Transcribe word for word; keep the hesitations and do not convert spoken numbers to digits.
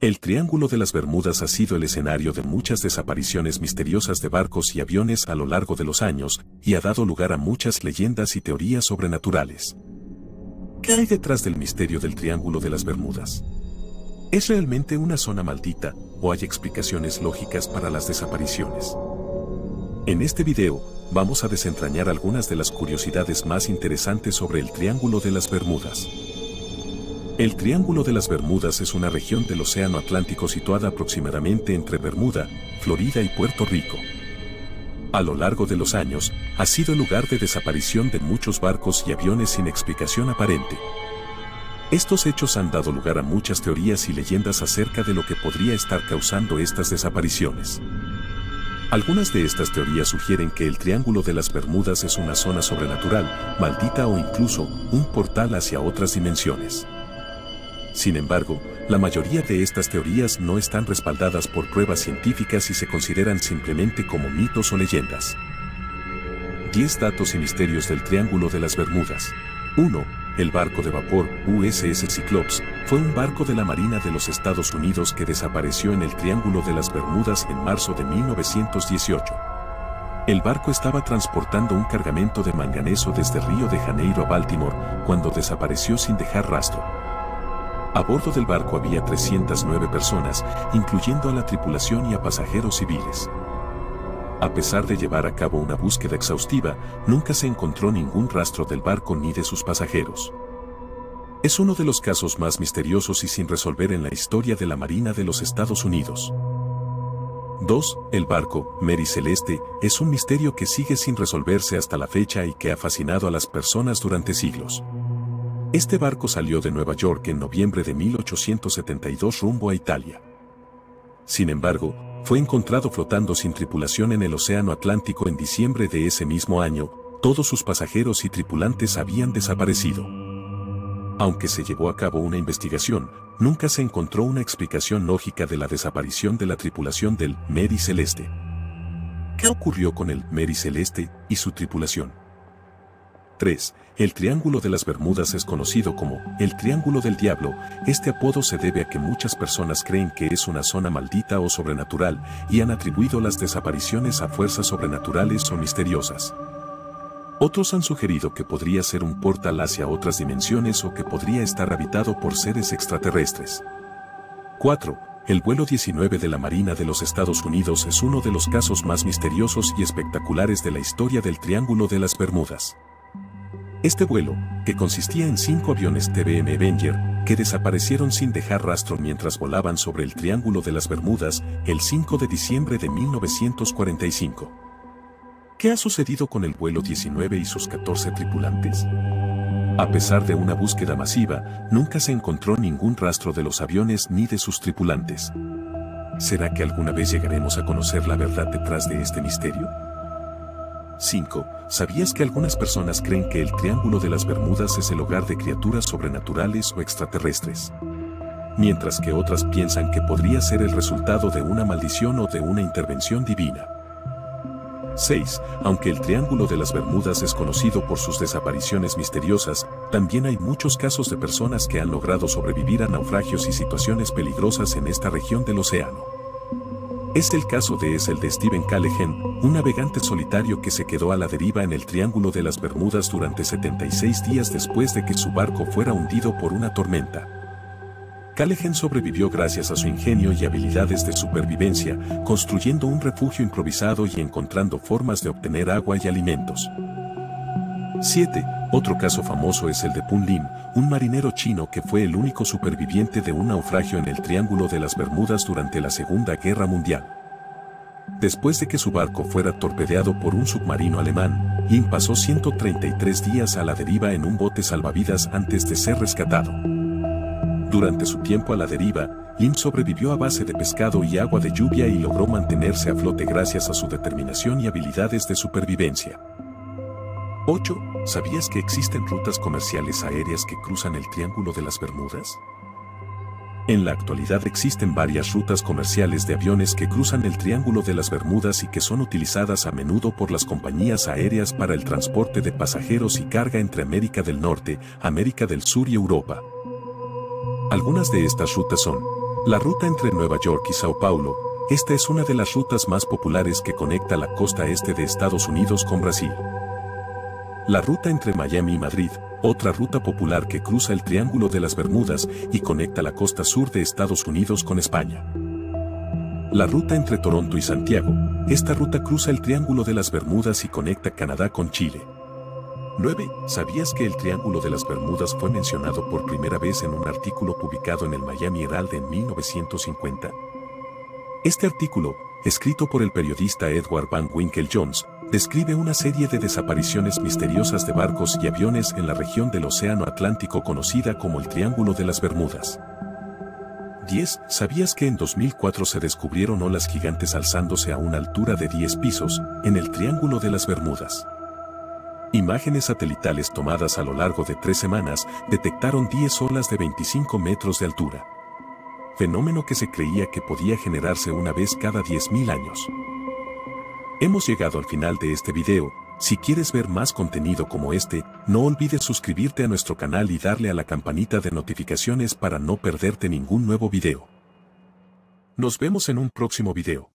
El Triángulo de las Bermudas ha sido el escenario de muchas desapariciones misteriosas de barcos y aviones a lo largo de los años, y ha dado lugar a muchas leyendas y teorías sobrenaturales. ¿Qué hay detrás del misterio del Triángulo de las Bermudas? ¿Es realmente una zona maldita, o hay explicaciones lógicas para las desapariciones? En este video, vamos a desentrañar algunas de las curiosidades más interesantes sobre el Triángulo de las Bermudas. El Triángulo de las Bermudas es una región del Océano Atlántico situada aproximadamente entre Bermuda, Florida y Puerto Rico. A lo largo de los años, ha sido el lugar de desaparición de muchos barcos y aviones sin explicación aparente. Estos hechos han dado lugar a muchas teorías y leyendas acerca de lo que podría estar causando estas desapariciones. Algunas de estas teorías sugieren que el Triángulo de las Bermudas es una zona sobrenatural, maldita o incluso un portal hacia otras dimensiones. Sin embargo, la mayoría de estas teorías no están respaldadas por pruebas científicas y se consideran simplemente como mitos o leyendas. diez datos y misterios del Triángulo de las Bermudas. uno. El barco de vapor U S S Cyclops fue un barco de la Marina de los Estados Unidos que desapareció en el Triángulo de las Bermudas en marzo de mil novecientos dieciocho. El barco estaba transportando un cargamento de manganeso desde Río de Janeiro a Baltimore, cuando desapareció sin dejar rastro. A bordo del barco había trescientas nueve personas, incluyendo a la tripulación y a pasajeros civiles. A pesar de llevar a cabo una búsqueda exhaustiva, nunca se encontró ningún rastro del barco ni de sus pasajeros. Es uno de los casos más misteriosos y sin resolver en la historia de la Marina de los Estados Unidos. dos. El barco, Mary Celeste, es un misterio que sigue sin resolverse hasta la fecha y que ha fascinado a las personas durante siglos. Este barco salió de Nueva York en noviembre de mil ochocientos setenta y dos rumbo a Italia. Sin embargo, fue encontrado flotando sin tripulación en el Océano Atlántico en diciembre de ese mismo año. Todos sus pasajeros y tripulantes habían desaparecido. Aunque se llevó a cabo una investigación, nunca se encontró una explicación lógica de la desaparición de la tripulación del Mary Celeste. ¿Qué ocurrió con el Mary Celeste y su tripulación? tres. El Triángulo de las Bermudas es conocido como el Triángulo del Diablo. Este apodo se debe a que muchas personas creen que es una zona maldita o sobrenatural y han atribuido las desapariciones a fuerzas sobrenaturales o misteriosas. Otros han sugerido que podría ser un portal hacia otras dimensiones o que podría estar habitado por seres extraterrestres. cuatro. El vuelo diecinueve de la Marina de los Estados Unidos es uno de los casos más misteriosos y espectaculares de la historia del Triángulo de las Bermudas. Este vuelo, que consistía en cinco aviones T B M Avenger, que desaparecieron sin dejar rastro mientras volaban sobre el Triángulo de las Bermudas, el cinco de diciembre de mil novecientos cuarenta y cinco. ¿Qué ha sucedido con el vuelo diecinueve y sus catorce tripulantes? A pesar de una búsqueda masiva, nunca se encontró ningún rastro de los aviones ni de sus tripulantes. ¿Será que alguna vez llegaremos a conocer la verdad detrás de este misterio? cinco. ¿Sabías que algunas personas creen que el Triángulo de las Bermudas es el hogar de criaturas sobrenaturales o extraterrestres? Mientras que otras piensan que podría ser el resultado de una maldición o de una intervención divina. seis. Aunque el Triángulo de las Bermudas es conocido por sus desapariciones misteriosas, también hay muchos casos de personas que han logrado sobrevivir a naufragios y situaciones peligrosas en esta región del océano. Este el caso de es el de Stephen Callaghan, un navegante solitario que se quedó a la deriva en el Triángulo de las Bermudas durante setenta y seis días después de que su barco fuera hundido por una tormenta. Callaghan sobrevivió gracias a su ingenio y habilidades de supervivencia, construyendo un refugio improvisado y encontrando formas de obtener agua y alimentos. siete. Otro caso famoso es el de Pun Lim, un marinero chino que fue el único superviviente de un naufragio en el Triángulo de las Bermudas durante la Segunda Guerra Mundial. Después de que su barco fuera torpedeado por un submarino alemán, Lim pasó ciento treinta y tres días a la deriva en un bote salvavidas antes de ser rescatado. Durante su tiempo a la deriva, Lim sobrevivió a base de pescado y agua de lluvia y logró mantenerse a flote gracias a su determinación y habilidades de supervivencia. ocho. ¿Sabías que existen rutas comerciales aéreas que cruzan el Triángulo de las Bermudas? En la actualidad existen varias rutas comerciales de aviones que cruzan el Triángulo de las Bermudas y que son utilizadas a menudo por las compañías aéreas para el transporte de pasajeros y carga entre América del Norte, América del Sur y Europa. Algunas de estas rutas son La ruta entre Nueva York y Sao Paulo. Esta es una de las rutas más populares que conecta la costa este de Estados Unidos con Brasil. La ruta entre Miami y Madrid, otra ruta popular que cruza el Triángulo de las Bermudas y conecta la costa sur de Estados Unidos con España. La ruta entre Toronto y Santiago. Esta ruta cruza el Triángulo de las Bermudas y conecta Canadá con Chile. nueve. ¿Sabías que el Triángulo de las Bermudas fue mencionado por primera vez en un artículo publicado en el Miami Herald en mil novecientos cincuenta? Este artículo, escrito por el periodista Edward Van Winkle Jones, describe una serie de desapariciones misteriosas de barcos y aviones en la región del Océano Atlántico conocida como el Triángulo de las Bermudas. diez. ¿Sabías que en dos mil cuatro se descubrieron olas gigantes alzándose a una altura de diez pisos, en el Triángulo de las Bermudas? Imágenes satelitales tomadas a lo largo de tres semanas detectaron diez olas de veinticinco metros de altura. Fenómeno que se creía que podía generarse una vez cada diez mil años. Hemos llegado al final de este video. Si quieres ver más contenido como este, no olvides suscribirte a nuestro canal y darle a la campanita de notificaciones para no perderte ningún nuevo video. Nos vemos en un próximo video.